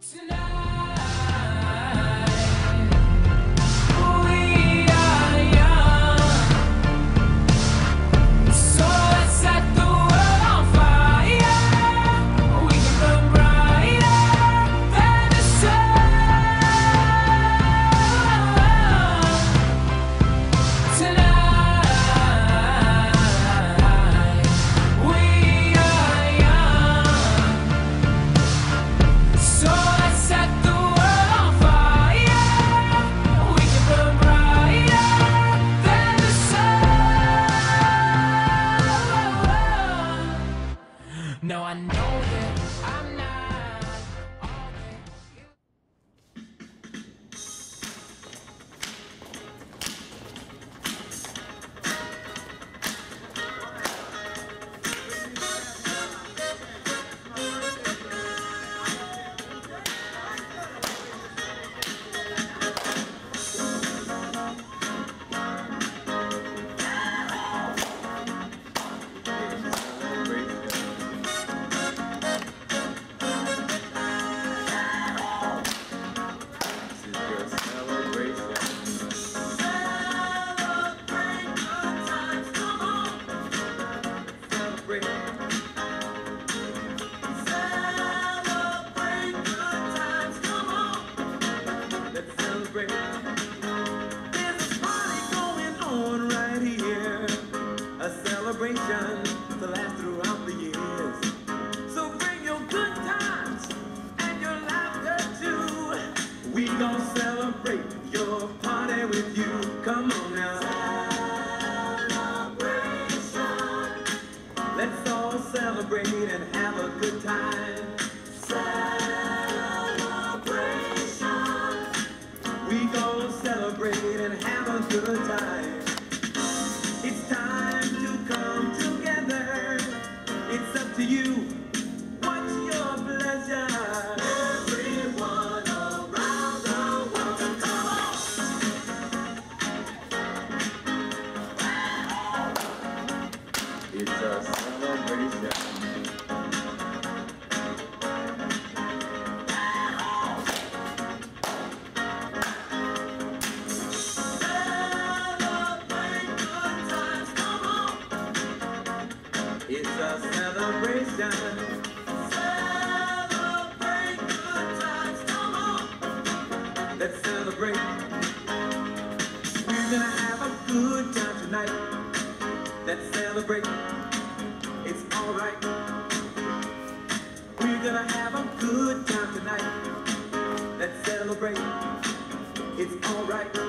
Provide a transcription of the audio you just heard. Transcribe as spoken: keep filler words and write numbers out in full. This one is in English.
No, I know that I'm not always. To last throughout the years. So bring your good times and your laughter too. We gon' celebrate your party with you. Come on now. Celebration. Let's all celebrate and have a good time. Celebration. We gon' celebrate and have a good time. It's time to come together. It's up to you. What's your pleasure? Everyone around the world, come on. It's a celebration. It's a celebration. Celebrate good times, come on. Let's celebrate. We're gonna have a good time tonight. Let's celebrate. It's alright. We're gonna have a good time tonight. Let's celebrate. It's alright.